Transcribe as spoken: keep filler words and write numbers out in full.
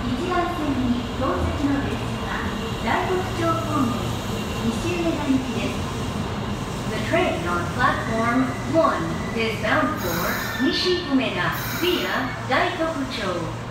一番線に到着の列車は大黒町方面西梅田行きです。The train on platform one is bound for Nishi Umeda via Daitoku-cho.